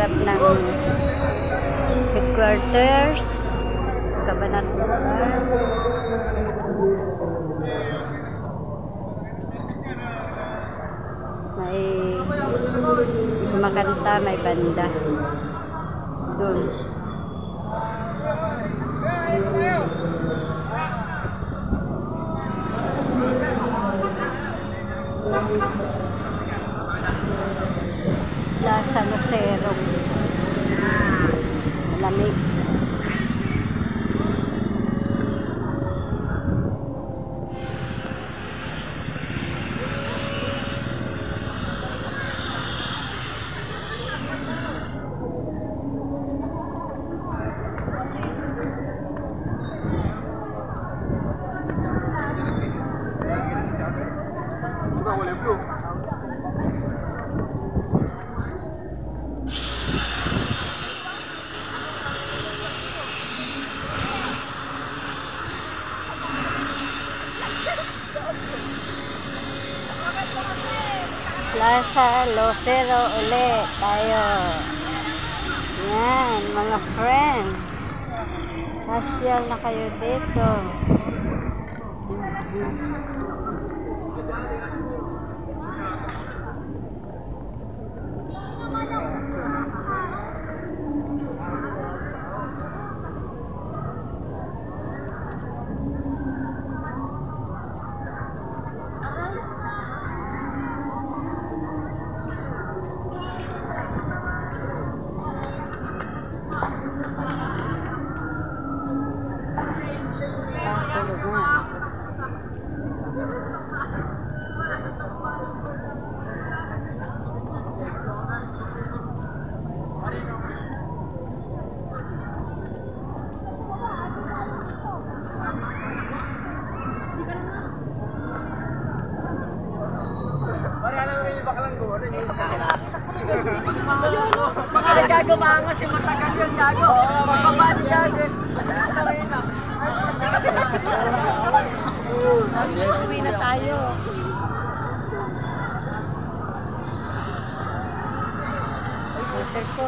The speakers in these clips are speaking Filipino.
harap ng headquarters Cabanatuan. May kumakanta, may banda doon. Plaza Lucero. Malamig. Plaza Lucero ulit tayo. Yan, mga friend. Pasyal na kayo dito. Baka gago maangas yung matagal yung gago. Mababali gago. Uwi na tayo. Hotel ko.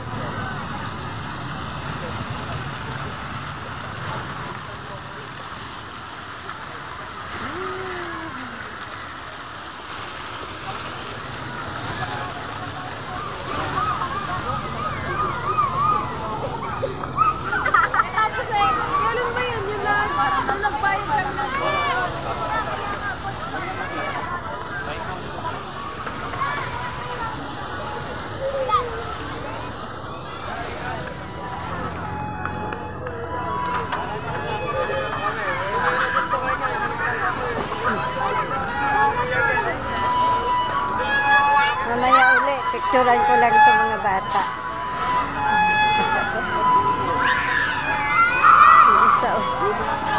Mamaya uli, picturean ko lang itong mga bata. Isa